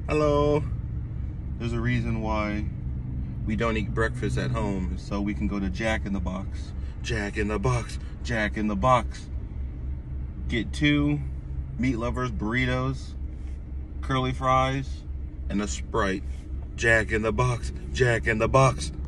Hello. There's a reason why we don't eat breakfast at home, so we can go to Jack in the Box. Jack in the Box. Jack in the Box. Get 2 meat lovers burritos, curly fries, and a Sprite. Jack in the Box. Jack in the Box.